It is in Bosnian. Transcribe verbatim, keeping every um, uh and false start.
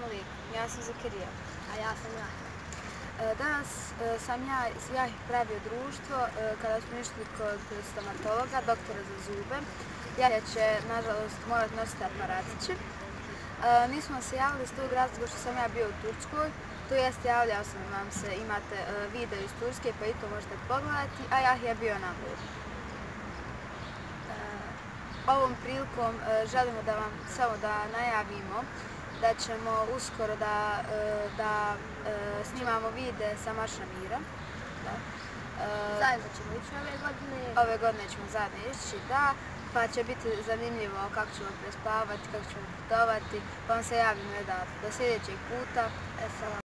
Assalamu alaikum, ja sam Zakirija. A ja sam Jahja. Danas sam ja s Jahjom pravio društvo kada smo išli kod stomatologa, doktora za zube. Jahja će, nažalost, morati nositi aparatiće. Nismo se javili s tog razloga što sam ja bio u Turskoj. To jest, javljao sam vam se, imate video iz Turske pa i to možete pogledati, a Jahja je bio na moru. Ovom prilikom želimo da vam samo da najavimo da ćemo uskoro da, da snimamo vide sa Marša Mira. Da. Zajedno ćemo ići ove godine. Ove godine ćemo zajedno ići, da. Pa će biti zanimljivo kako ćemo prespavati, kako ćemo putovati, pa vam se javimo da do sljedećeg puta. E,